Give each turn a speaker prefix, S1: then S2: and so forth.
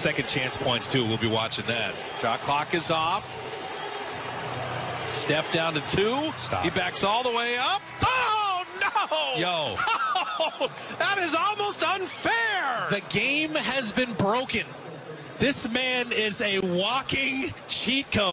S1: second chance points, too. We'll be watching that.
S2: Shot clock is off. Steph down to 2.
S1: Stop.
S2: He backs all the way up. Oh, no!
S1: Yo.
S2: Oh, that is almost unfair.
S1: The game has been broken. This man is a walking cheat code.